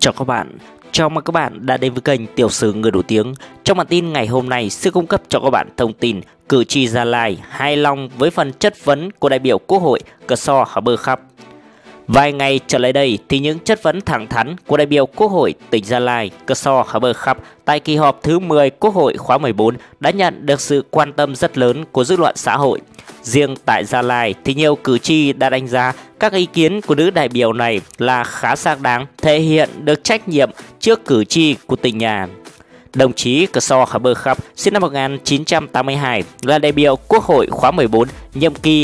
chào các bạn. Chào mừng các bạn đã đến với kênh Tiểu sử người nổi tiếng. Trong bản tin ngày hôm nay sẽ cung cấp cho các bạn thông tin cử tri Gia Lai hài lòng với phần chất vấn của đại biểu Quốc hội Cờ So Hà Bơ Khắp. Vài ngày trở lại đây thì những chất vấn thẳng thắn của đại biểu Quốc hội tỉnh Gia Lai Cờ So Hà Bơ Khắp tại kỳ họp thứ 10 Quốc hội khóa 14 đã nhận được sự quan tâm rất lớn của dư luận xã hội. Riêng tại Gia Lai thì nhiều cử tri đã đánh giá các ý kiến của nữ đại biểu này là khá xác đáng, thể hiện được trách nhiệm trước cử tri của tỉnh nhà. Đồng chí Cờ So Hà Bơ Khắp sinh năm 1982 là đại biểu Quốc hội khóa 14 nhiệm kỳ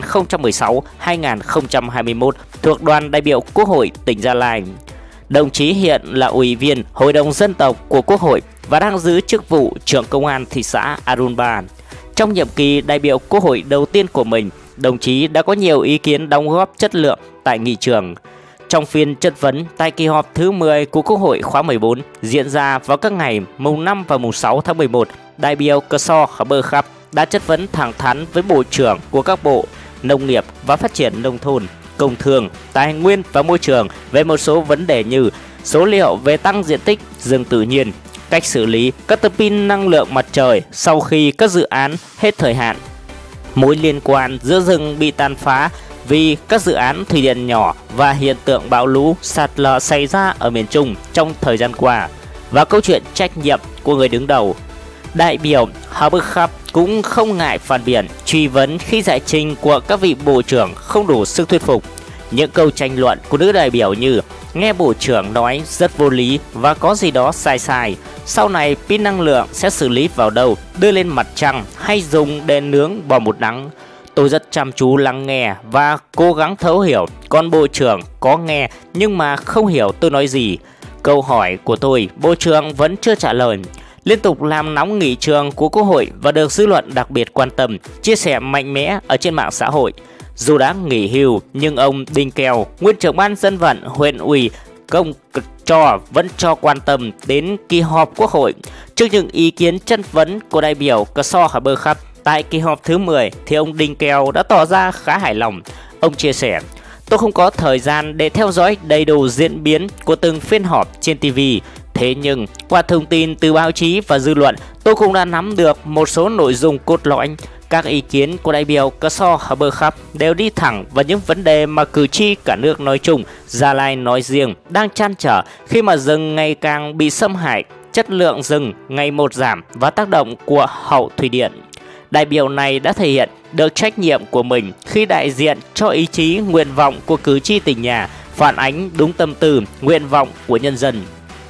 2016-2021 thuộc đoàn đại biểu Quốc hội tỉnh Gia Lai. Đồng chí hiện là ủy viên Hội đồng Dân tộc của Quốc hội và đang giữ chức vụ trưởng công an thị xã Arunba. Trong nhiệm kỳ đại biểu Quốc hội đầu tiên của mình, đồng chí đã có nhiều ý kiến đóng góp chất lượng tại nghị trường. Trong phiên chất vấn tại kỳ họp thứ 10 của Quốc hội khóa 14 diễn ra vào các ngày mùng 5 và mùng 6 tháng 11, đại biểu Cờ So Hà Bơ Khắp đã chất vấn thẳng thắn với Bộ trưởng của các bộ Nông nghiệp và Phát triển Nông thôn, Công thương, Tài nguyên và Môi trường về một số vấn đề như số liệu về tăng diện tích rừng tự nhiên, cách xử lý các tấm pin năng lượng mặt trời sau khi các dự án hết thời hạn, mối liên quan giữa rừng bị tàn phá vì các dự án thủy điện nhỏ và hiện tượng bão lũ sạt lở xảy ra ở miền Trung trong thời gian qua, và câu chuyện trách nhiệm của người đứng đầu. Đại biểu Hà Bơ Khắp cũng không ngại phản biện, truy vấn khi giải trình của các vị bộ trưởng không đủ sức thuyết phục. Những câu tranh luận của nữ đại biểu như nghe bộ trưởng nói rất vô lý và có gì đó sai sai, sau này pin năng lượng sẽ xử lý vào đâu, đưa lên mặt trăng hay dùng để nướng bò một nắng. Tôi rất chăm chú lắng nghe và cố gắng thấu hiểu, còn bộ trưởng có nghe nhưng mà không hiểu tôi nói gì. Câu hỏi của tôi, bộ trưởng vẫn chưa trả lời. Liên tục làm nóng nghị trường của Quốc hội và được dư luận đặc biệt quan tâm, chia sẻ mạnh mẽ ở trên mạng xã hội. Dù đã nghỉ hưu nhưng ông Đinh Keo, nguyên trưởng ban dân vận huyện ủy Công Trò vẫn cho quan tâm đến kỳ họp Quốc hội. Trước những ý kiến chất vấn của đại biểu Cờ So Hà Bơ Khắp tại kỳ họp thứ 10 thì ông Đinh Keo đã tỏ ra khá hài lòng. Ông chia sẻ: "Tôi không có thời gian để theo dõi đầy đủ diễn biến của từng phiên họp trên TV. Thế nhưng qua thông tin từ báo chí và dư luận, tôi cũng đã nắm được một số nội dung cốt lõi. Các ý kiến của đại biểu Cờ So Hà Bơ Khắp đều đi thẳng vào những vấn đề mà cử tri cả nước nói chung, Gia Lai nói riêng đang trăn trở khi mà rừng ngày càng bị xâm hại, chất lượng rừng ngày một giảm và tác động của hậu thủy điện. Đại biểu này đã thể hiện được trách nhiệm của mình khi đại diện cho ý chí nguyện vọng của cử tri tỉnh nhà, phản ánh đúng tâm tư, nguyện vọng của nhân dân."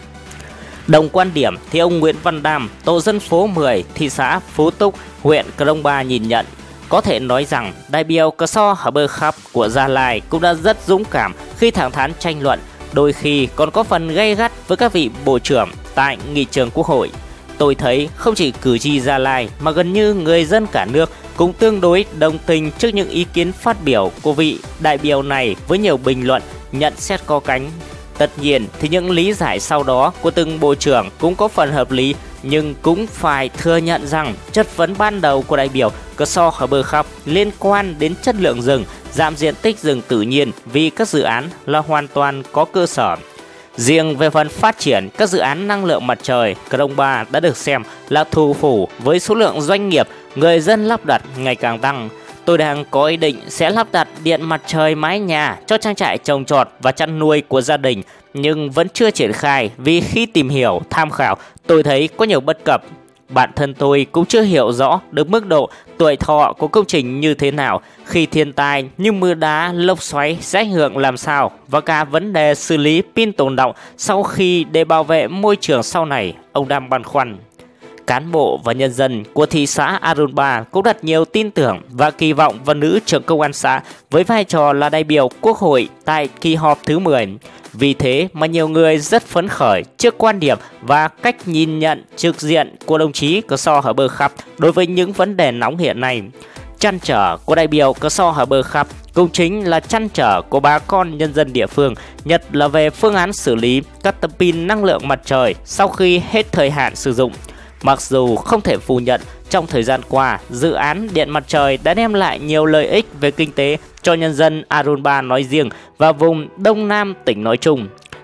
Đồng quan điểm thì ông Nguyễn Văn Đam, tổ dân phố 10, thị xã Phú Túc, huyện Krông Ba nhìn nhận: "Có thể nói rằng đại biểu Cờ So Hà Bơ Khắp của Gia Lai cũng đã rất dũng cảm khi thẳng thắn tranh luận, đôi khi còn có phần gay gắt với các vị bộ trưởng tại nghị trường Quốc hội. Tôi thấy không chỉ cử tri Gia Lai mà gần như người dân cả nước cũng tương đối đồng tình trước những ý kiến phát biểu của vị đại biểu này với nhiều bình luận, nhận xét có cánh. Tất nhiên thì những lý giải sau đó của từng bộ trưởng cũng có phần hợp lý, nhưng cũng phải thừa nhận rằng chất vấn ban đầu của đại biểu Cờ So Hà Bơ Khắp liên quan đến chất lượng rừng, giảm diện tích rừng tự nhiên vì các dự án là hoàn toàn có cơ sở. Riêng về phần phát triển các dự án năng lượng mặt trời, Krông Ba đã được xem là thủ phủ với số lượng doanh nghiệp, người dân lắp đặt ngày càng tăng. Tôi đang có ý định sẽ lắp đặt điện mặt trời mái nhà cho trang trại trồng trọt và chăn nuôi của gia đình, nhưng vẫn chưa triển khai vì khi tìm hiểu, tham khảo, tôi thấy có nhiều bất cập. Bản thân tôi cũng chưa hiểu rõ được mức độ tuổi thọ của công trình như thế nào, khi thiên tai như mưa đá, lốc xoáy sẽ ảnh hưởng làm sao, và cả vấn đề xử lý pin tồn đọng sau khi để bảo vệ môi trường sau này", ông Đam băn khoăn. Cán bộ và nhân dân của thị xã Arunba cũng đặt nhiều tin tưởng và kỳ vọng vào nữ trưởng công an xã với vai trò là đại biểu Quốc hội tại kỳ họp thứ 10. Vì thế mà nhiều người rất phấn khởi trước quan điểm và cách nhìn nhận trực diện của đồng chí Cờ So Hà Bơ Khắp đối với những vấn đề nóng hiện nay. Trăn trở của đại biểu Cờ So Hà Bơ Khắp cũng chính là trăn trở của bà con nhân dân địa phương, nhất là về phương án xử lý các tấm pin năng lượng mặt trời sau khi hết thời hạn sử dụng. Mặc dù không thể phủ nhận, trong thời gian qua, dự án điện mặt trời đã đem lại nhiều lợi ích về kinh tế cho nhân dân Arunba nói riêng và vùng Đông Nam tỉnh nói chung.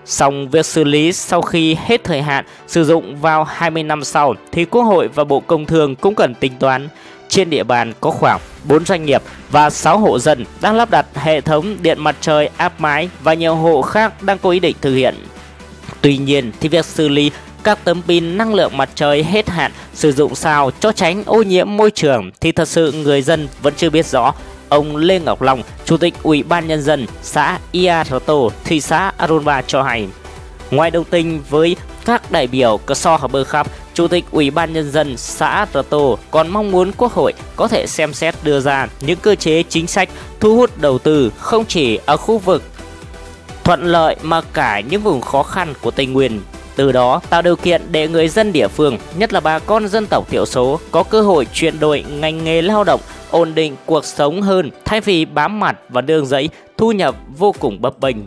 Song việc xử lý sau khi hết thời hạn sử dụng vào 20 năm sau thì Quốc hội và Bộ Công Thương cũng cần tính toán. Trên địa bàn có khoảng 4 doanh nghiệp và 6 hộ dân đang lắp đặt hệ thống điện mặt trời áp mái và nhiều hộ khác đang có ý định thực hiện. Tuy nhiên thì việc xử lý các tấm pin năng lượng mặt trời hết hạn sử dụng sao cho tránh ô nhiễm môi trường thì thật sự người dân vẫn chưa biết rõ. Ông Lê Ngọc Long, Chủ tịch Ủy ban Nhân dân xã Ia Tô, thị xã Arunba cho hay. Ngoài đồng tình với các đại biểu Cờ So Hờ Bơ Khắp, Chủ tịch Ủy ban Nhân dân xã Tô còn mong muốn Quốc hội có thể xem xét đưa ra những cơ chế chính sách thu hút đầu tư không chỉ ở khu vực thuận lợi mà cả những vùng khó khăn của Tây Nguyên. Từ đó tạo điều kiện để người dân địa phương, nhất là bà con dân tộc thiểu số, có cơ hội chuyển đổi ngành nghề lao động, ổn định cuộc sống hơn thay vì bám mặt vào nương rẫy thu nhập vô cùng bấp bênh.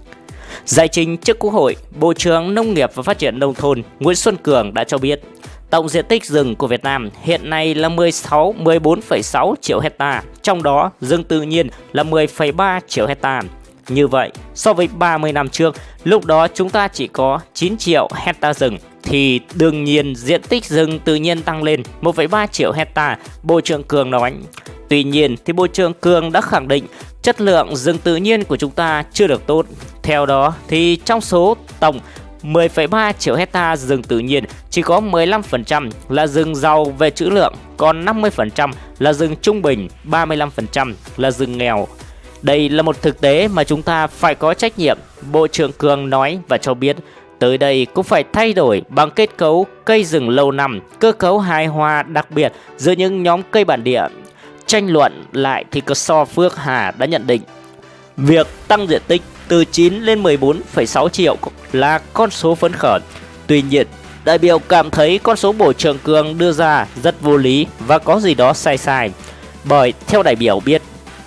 Giải trình trước Quốc hội, Bộ trưởng Nông nghiệp và Phát triển Nông thôn Nguyễn Xuân Cường đã cho biết tổng diện tích rừng của Việt Nam hiện nay là 14,6 triệu hecta, trong đó rừng tự nhiên là 10,3 triệu hecta. Như vậy, so với 30 năm trước, lúc đó chúng ta chỉ có 9 triệu hecta rừng, thì đương nhiên diện tích rừng tự nhiên tăng lên 1,3 triệu hecta, Bộ trưởng Cường nói. Tuy nhiên, thì Bộ trưởng Cường đã khẳng định chất lượng rừng tự nhiên của chúng ta chưa được tốt. Theo đó, thì trong số tổng 10,3 triệu hecta rừng tự nhiên, chỉ có 15% là rừng giàu về trữ lượng, còn 50% là rừng trung bình, 35% là rừng nghèo. Đây là một thực tế mà chúng ta phải có trách nhiệm, Bộ trưởng Cường nói và cho biết. Tới đây cũng phải thay đổi bằng kết cấu cây rừng lâu năm, cơ cấu hài hòa đặc biệt giữa những nhóm cây bản địa. Tranh luận lại thì Cờ So Phước Hà đã nhận định việc tăng diện tích từ 9 lên 14,6 triệu là con số phấn khởi. Tuy nhiên, đại biểu cảm thấy con số Bộ trưởng Cường đưa ra rất vô lý và có gì đó sai. Bởi theo đại biểu biết,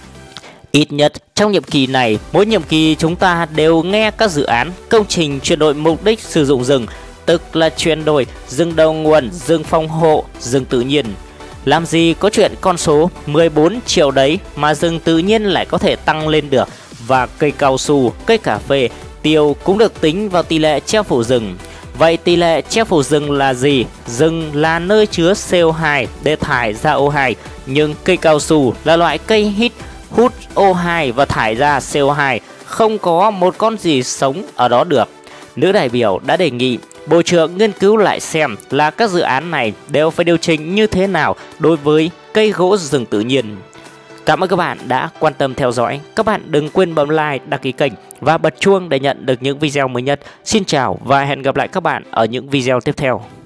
ít nhất trong nhiệm kỳ này, mỗi nhiệm kỳ chúng ta đều nghe các dự án, công trình chuyển đổi mục đích sử dụng rừng, tức là chuyển đổi rừng đầu nguồn, rừng phòng hộ, rừng tự nhiên. Làm gì có chuyện con số 14 triệu đấy mà rừng tự nhiên lại có thể tăng lên được, và cây cao su, cây cà phê, tiêu cũng được tính vào tỷ lệ che phủ rừng. Vậy tỷ lệ che phủ rừng là gì? Rừng là nơi chứa CO2 để thải ra O2, nhưng cây cao su là loại cây hút O2 và thải ra CO2, không có một con gì sống ở đó được. Nữ đại biểu đã đề nghị Bộ trưởng nghiên cứu lại xem là các dự án này đều phải điều chỉnh như thế nào đối với cây gỗ rừng tự nhiên. Cảm ơn các bạn đã quan tâm theo dõi. Các bạn đừng quên bấm like, đăng ký kênh và bật chuông để nhận được những video mới nhất. Xin chào và hẹn gặp lại các bạn ở những video tiếp theo.